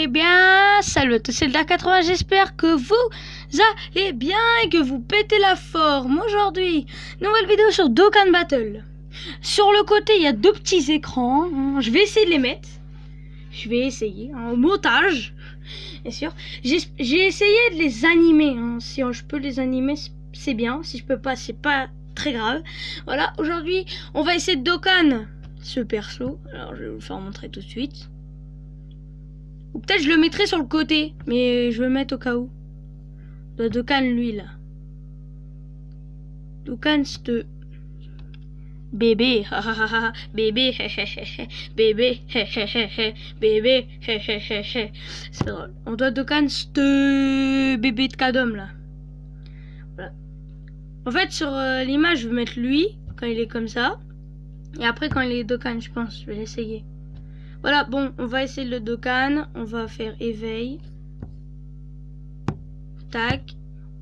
Eh bien, salut à tous, c'est le Dark80, j'espère que vous allez bien et que vous pétez la forme. Aujourd'hui, nouvelle vidéo sur Dokkan Battle. Sur le côté, il y a deux petits écrans. Je vais essayer de les mettre. Je vais essayer, en montage, bien sûr. J'ai essayé de les animer. Si je peux les animer, c'est bien. Si je peux pas, c'est pas très grave. Voilà, aujourd'hui, on va essayer de Dokkan ce perso. Alors, je vais vous le faire montrer tout de suite. Ou peut-être je le mettrai sur le côté, mais je vais le mettre au cas où. De Dokkan, lui, là. Dokkan, c'est bébé, bébé, bébé, bébé, c'est drôle. On doit Dokkan, c'est bébé de Kadom, là. Voilà. En fait, sur l'image, je vais mettre lui, quand il est comme ça. Et après, quand il est Dokkan, je pense, je vais l'essayer. Voilà, bon, on va essayer le Dokkan. On va faire éveil. Tac.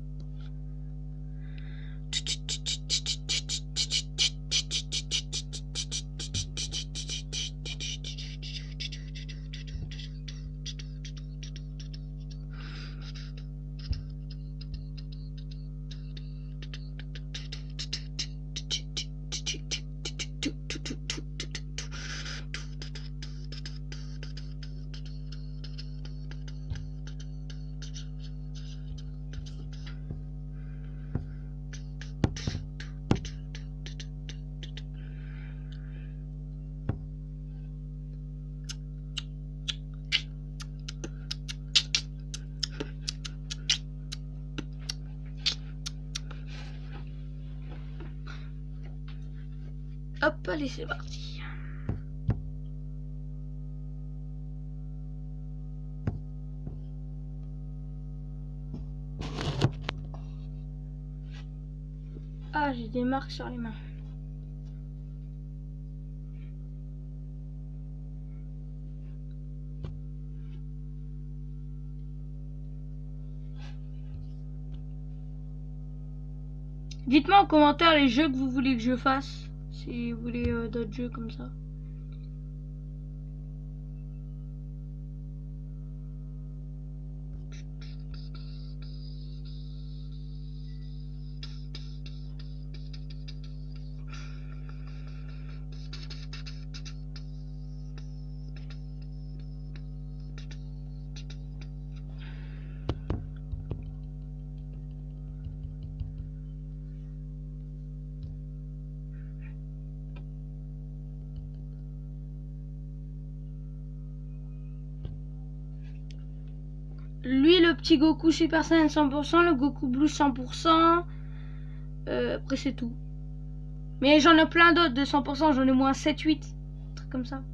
Hop, allez, c'est parti. Ah, j'ai des marques sur les mains. Dites-moi en commentaire les jeux que vous voulez que je fasse. Si vous voulez d'autres jeux comme ça. Lui, le petit Goku Super Saiyan 100%, le Goku Blue 100%. Après, c'est tout. Mais j'en ai plein d'autres de 100%, j'en ai moins 7-8. Un truc comme ça.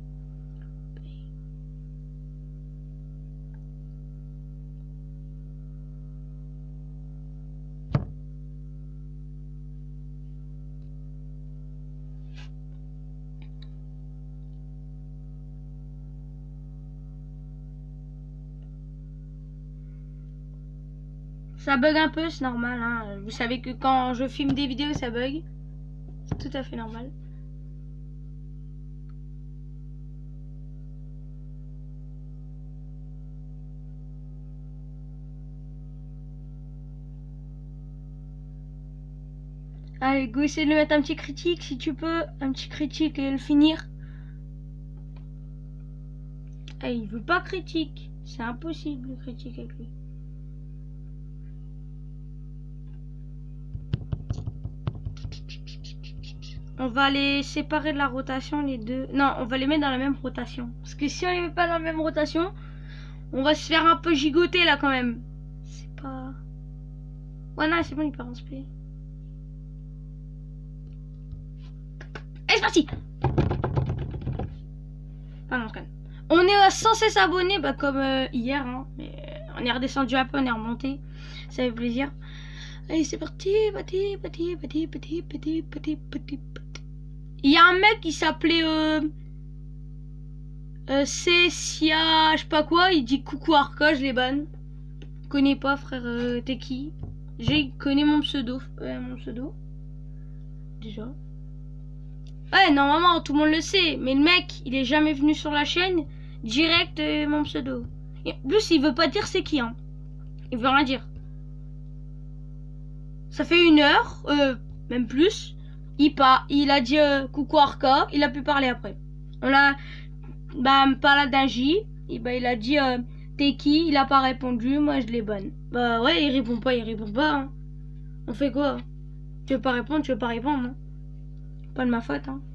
Ça bug un peu, c'est normal. Hein. Vous savez que quand je filme des vidéos, ça bug. C'est tout à fait normal. Allez, go, essayer de le mettre un petit critique si tu peux. Un petit critique et le finir. Ah, il veut pas critique. C'est impossible de critique avec lui. On va les séparer de la rotation, les deux. Non, on va les mettre dans la même rotation. Parce que si on les met pas dans la même rotation, on va se faire un peu gigoter là quand même. C'est pas... Ouais, non, c'est bon, il part en spé. Allez, c'est parti. Pardon, calme. On est censé s'abonner, bah, comme hier. Hein, mais on est redescendu un peu, on est remonté. Ça fait plaisir. Allez, c'est parti. Il y a un mec qui s'appelait Cia, je sais pas quoi, il dit coucou Arca, je les banne. Connais pas, frère, t'es qui? J'ai connu mon pseudo. Déjà. Ouais, normalement tout le monde le sait, mais le mec, il est jamais venu sur la chaîne. Direct mon pseudo. Et en plus, il veut pas dire c'est qui, hein. Il veut rien dire. Ça fait 1 heure, même plus. Il a dit coucou Arca, il a pu parler après. On l'a parlé d'un J, et il a dit t'es qui, il a pas répondu, moi je l'ai bonne. Bah ouais, il répond pas, hein. On fait quoi? Tu veux pas répondre, hein. Pas de ma faute, hein.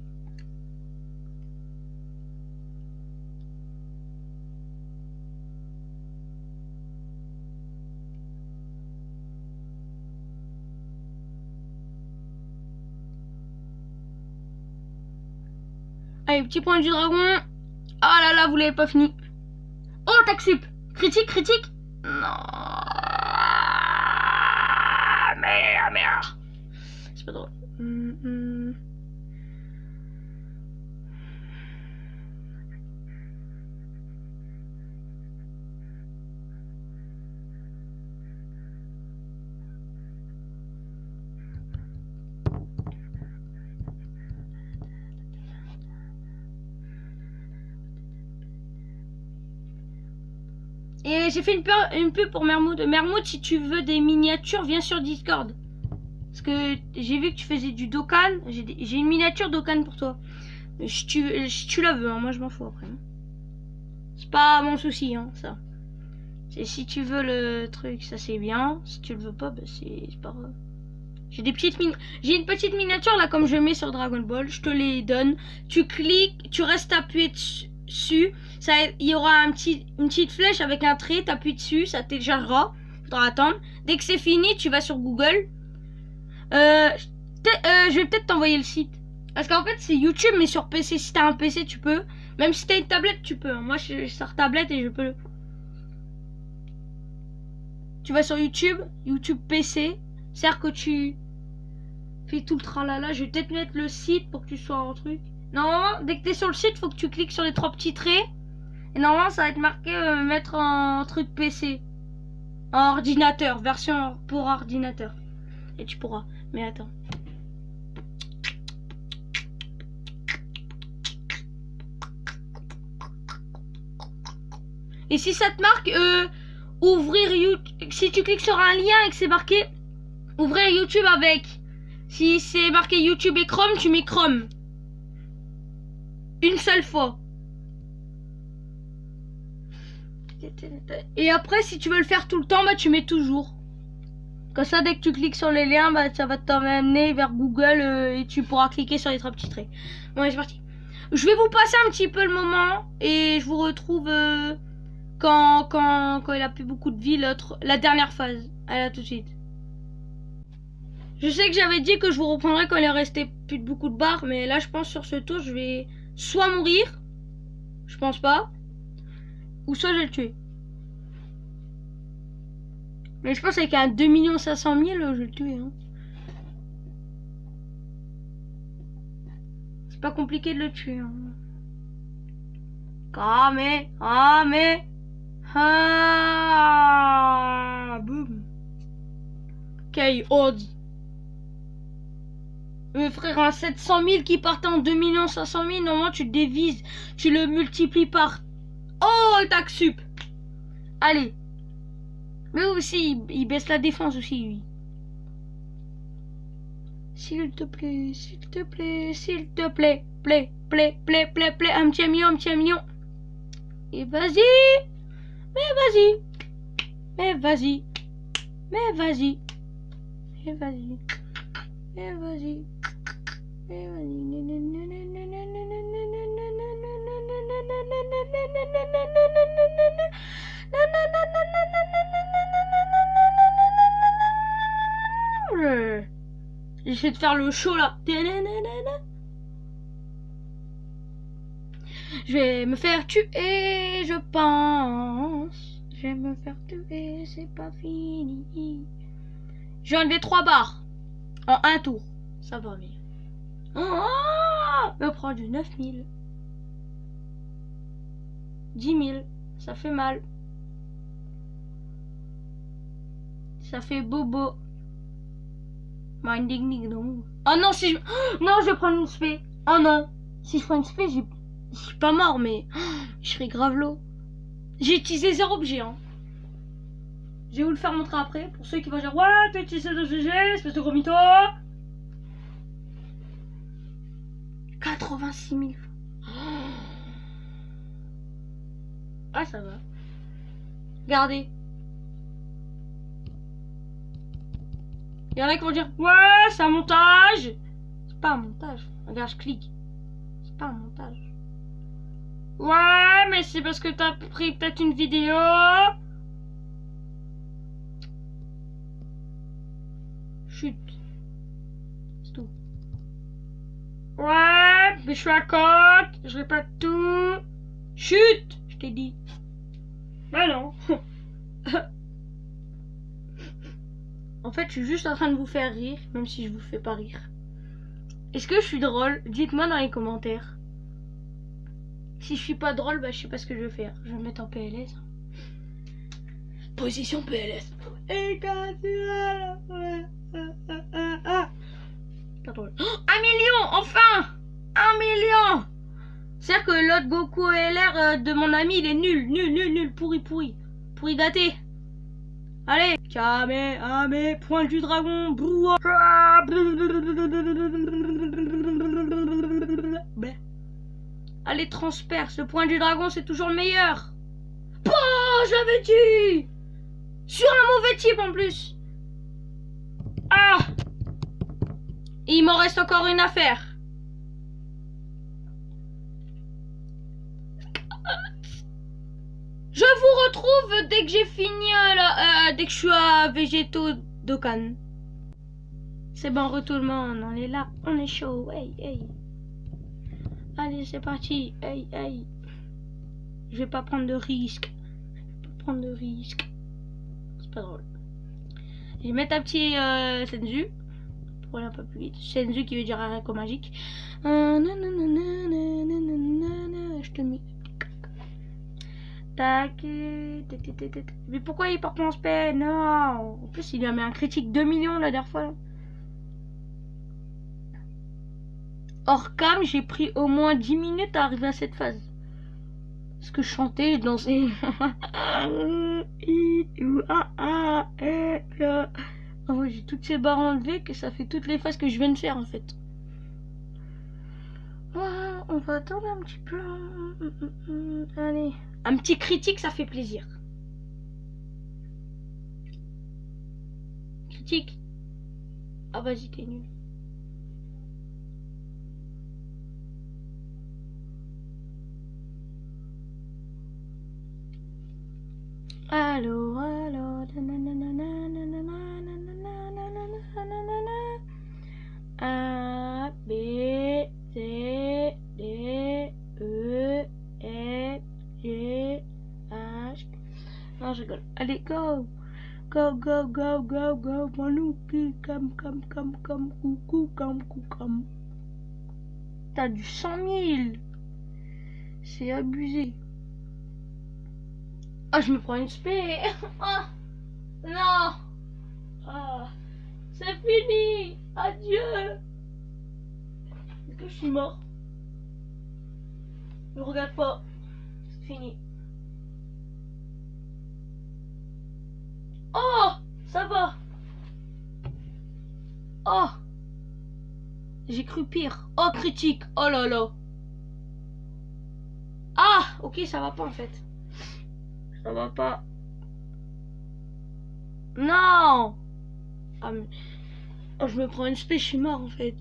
Allez, petit point du dragon. Ah là là, vous l'avez pas fini. Oh, TAC-SUP. Critique. Non. Merde. C'est pas drôle. Et j'ai fait une pub pour Mermoud. Mermoud, si tu veux des miniatures, viens sur Discord. Parce que j'ai vu que tu faisais du Dokkan. J'ai une miniature Dokkan pour toi. Si tu la veux, hein, moi je m'en fous après. C'est pas mon souci, hein, ça. Si tu veux le truc, ça c'est bien. Si tu le veux pas, bah, c'est pas grave. J'ai une petite miniature là, comme je mets sur Dragon Ball. Je te les donne. Tu cliques, tu restes appuyé dessus. Il y aura une petite flèche avec un trait. Tu appuies dessus, ça téléchargera. Faudra attendre. Dès que c'est fini, tu vas sur Google. Je vais peut-être t'envoyer le site. Parce qu'en fait, c'est YouTube, mais sur PC. Si t'as un PC, tu peux. Même si t'as une tablette, tu peux. Moi, je sors tablette et je peux. Tu vas sur YouTube PC. C'est-à-dire que tu fais tout le tralala. Je vais peut-être mettre le site pour que tu sois en truc. Normalement, dès que tu es sur le site, faut que tu cliques sur les 3 petits traits. Et normalement, ça va être marqué mettre en truc PC. En ordinateur. Version pour ordinateur. Et tu pourras. Mais attends. Et si ça te marque ouvrir YouTube. Si tu cliques sur un lien et que c'est marqué ouvrir YouTube avec. Si c'est marqué YouTube et Chrome, tu mets Chrome. Une seule fois. Et après, si tu veux le faire tout le temps, bah tu mets toujours. Comme ça, dès que tu cliques sur les liens, bah ça va t'amener vers Google et tu pourras cliquer sur les 3 petits traits. Bon, allez, c'est parti. Je vais vous passer un petit peu le moment et je vous retrouve quand il a plus beaucoup de vie, la dernière phase. Allez, à tout de suite. Je sais que j'avais dit que je vous reprendrai quand il restait plus de beaucoup de barres, mais là, je pense sur ce tour, je vais soit mourir, je pense pas, ou soit je vais le tuer. Mais je pense qu'avec un 2 500 000, je vais le tuer. Hein. C'est pas compliqué de le tuer. Hein. Boum. K.O. Frère, un 700 000 qui partait en 2 500 000, normalement tu le dévises, tu le multiplies par... Oh, le TAC-SUP. Allez. Mais aussi, il baisse la défense aussi, lui. S'il te plaît, s'il te plaît, s'il te plaît. Plaît. Un petit million. Et vas-y. Mais vas-y. J'essaie de faire le show là. Je vais me faire tuer, je pense. Je vais me faire tuer, c'est pas fini. J'ai enlevé 3 barres en un tour. Ça va bien. Oh, me prend du 9 000. 10 000. Ça fait mal. Ça fait bobo. Minding non. Oh non, si je... Non, je vais prendre une spé. Oh non. Si je prends une spé, je suis pas mort, mais je serais grave low. J'ai utilisé 0 objet. Hein. Je vais vous le faire montrer après. Pour ceux qui vont dire ouais, t'as utilisé 0 GG, espèce de gros mytho. 86 000 fois. Ah, ça va. Regardez. Il y en a qui vont dire ouais, c'est un montage. C'est pas un montage. Regarde, je clique. C'est pas un montage. Ouais, mais c'est parce que t'as pris peut-être une vidéo. Chut. C'est tout. Ouais, mais je suis à côte. Je répète tout. Chut, je t'ai dit. Bah non. En fait, je suis juste en train de vous faire rire, même si je vous fais pas rire. Est-ce que je suis drôle? Dites-moi dans les commentaires. Si je suis pas drôle, bah je sais pas ce que je vais faire. Je vais me mettre en PLS. Position PLS. Et quand tu vas pas drôle. Oh, 1 million, enfin 1 million. C'est-à-dire que l'autre Goku LR de mon ami, il est nul, pourri gâté. Allez, Kamehame, point du dragon, brouhaha. Allez, transperce, le point du dragon, c'est toujours le meilleur. Oh, je l'avais dit. Sur un mauvais type en plus. Ah. Et il m'en reste encore une affaire. Je vous retrouve dès que j'ai fini, dès que je suis à Végétaux Dokkan. C'est bon, tout le monde, on est là, on est chaud, hey, hey. Allez, c'est parti, hey, hey. Je vais pas prendre de risque. C'est pas drôle. Je vais mettre un petit Senzu. Pour aller un peu plus vite. Senzu qui veut dire haricot magique. Je te mets. Tac. Mais pourquoi il porte mon spé? Non. En plus, il lui a mis un critique 2 millions la dernière fois. Là. Hors cam, j'ai pris au moins 10 minutes à arriver à cette phase. Parce que je chantais, je dansais. Oh, j'ai toutes ces barres enlevées que ça fait toutes les phases que je viens de faire en fait. On va attendre un petit peu. Allez. Un petit critique, ça fait plaisir. Critique. Ah vas-y, t'es nul. Allô, allô, A, B, C, D, E, F, G, H. Non, je rigole. Allez, go. Go, go, go, go, go. Malouki, comme, coucou, comme. T'as du 100 000. C'est abusé. Ah, je me prends une spé. Oh, non. Ah, c'est fini. Adieu. Est-ce que je suis mort? Ne regarde pas. C'est fini. Oh, ça va. Oh. J'ai cru pire. Oh, critique. Oh là là. Ah, ok, ça va pas en fait. Ça va pas. Non. Ah, mais... oh, je me prends une spé, je suis mort en fait.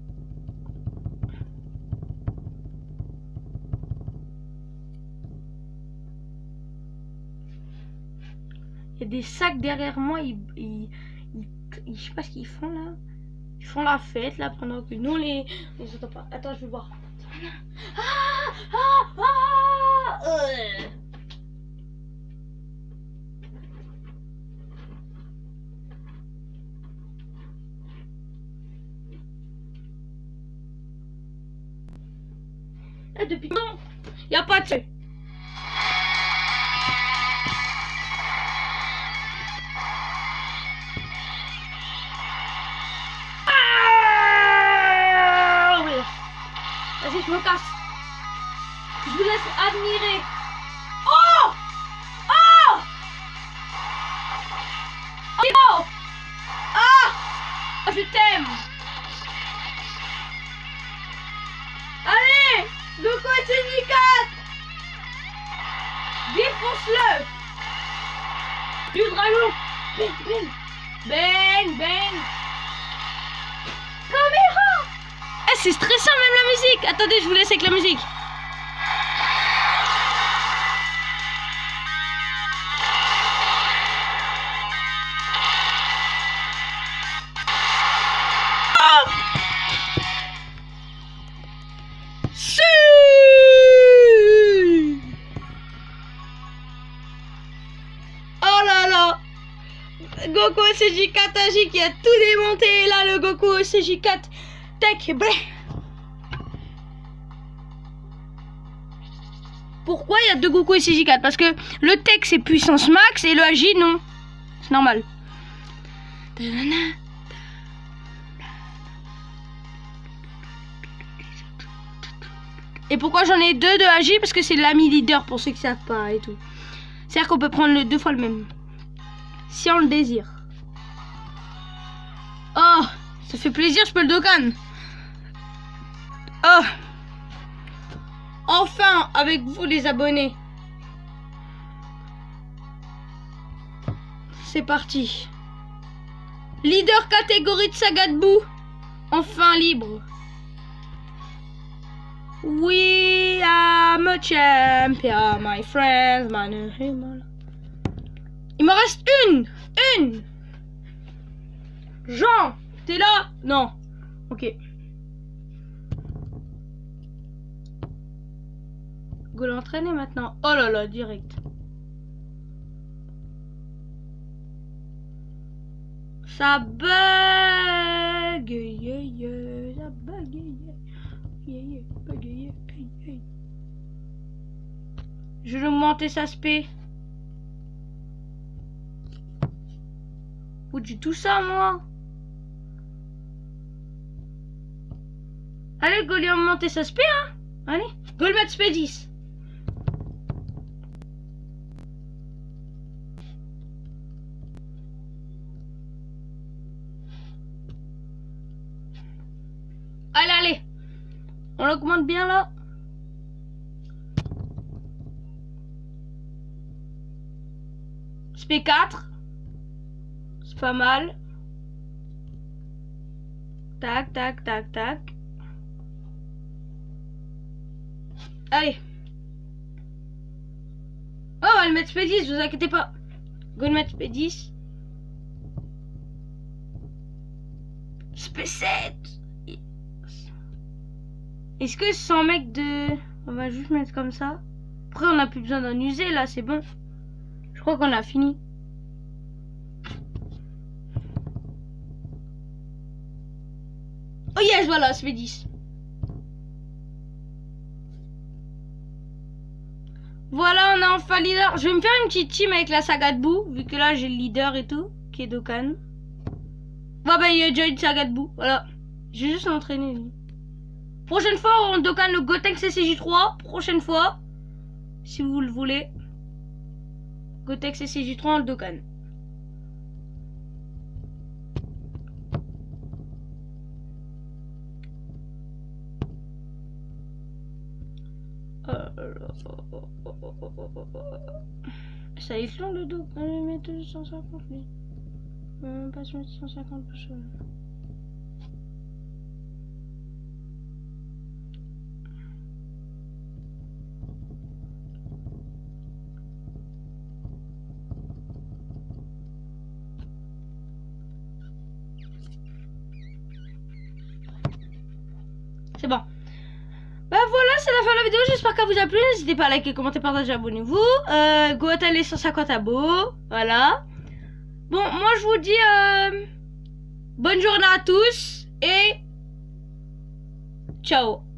Il y a des sacs derrière moi, je sais pas ce qu'ils font là. Ils font la fête là pendant que nous les entend pas. Attends, je vais voir. Et depuis non, y a pas de feu. Vas-y, je me casse. Je vous laisse admirer. Oh! Oh, ah, je t'aime. Allez, Goku et ses 4. Défonce-le. Du dragon. Bang, bang. Bang, bang. Caméra. Eh, c'est stressant même la musique. Attendez, je vous laisse avec la musique. Goku CJ4 Agi qui a tout démonté. Et là, le Goku CJ4 Tech. Bleh. Pourquoi il y a deux Goku et CJ4? Parce que le Tech c'est puissance max et le Agi non. C'est normal. Et pourquoi j'en ai deux de Agi? Parce que c'est l'ami leader pour ceux qui savent pas et tout. C'est-à-dire qu'on peut prendre deux fois le même. Si on le désire. Oh, ça fait plaisir, je peux le Dokkan. Oh. Enfin, avec vous les abonnés. C'est parti. Leader catégorie de Saga de Buu. Enfin libre. We are a champion, my friends. Il me reste une. Jean, t'es là? Non. Ok. Go l'entraîner maintenant. Oh là là, direct. Ça bug. Yeah, yeah. Ça bug. Yeah, yeah. Bug, yeah. Hey, hey. Je vais monter sa spé. Ou du tout ça, moi. Allez, go lui augmenter sa spé, hein. Allez, go le mettre spé 10. Allez, allez. On l'augmente bien, là. Spé 4. C'est pas mal. Tac, tac, tac, tac. Allez. Oh, on va le mettre SP10, vous inquiétez pas. Go le mettre SP10. SP7. Est-ce que sans mec de... On va juste mettre comme ça. Après, on n'a plus besoin d'en user, là, c'est bon. Je crois qu'on a fini. Oh yes, voilà, SP10. Voilà, on a enfin leader. Je vais me faire une petite team avec la Saga de Buu, vu que là j'ai le leader et tout, qui est Dokkan. Bah il y a déjà une Saga de Buu, voilà. J'ai juste entraîné lui. Prochaine fois, on Dokkan le Gotenks SCJ3. Prochaine fois, si vous le voulez. Gotenks SCJ3, on le Dokkan. Ça est long le dos. On va mettre 150 lui. On va même pas se mettre 150 tout seul. C'est bon. Bah voilà, c'est la fin de la vidéo. J'espère qu'elle vous a plu. N'hésitez pas à liker, commenter, partager, abonnez-vous. Go atteindre les 150 abos. Voilà. Bon, moi je vous dis bonne journée à tous et ciao.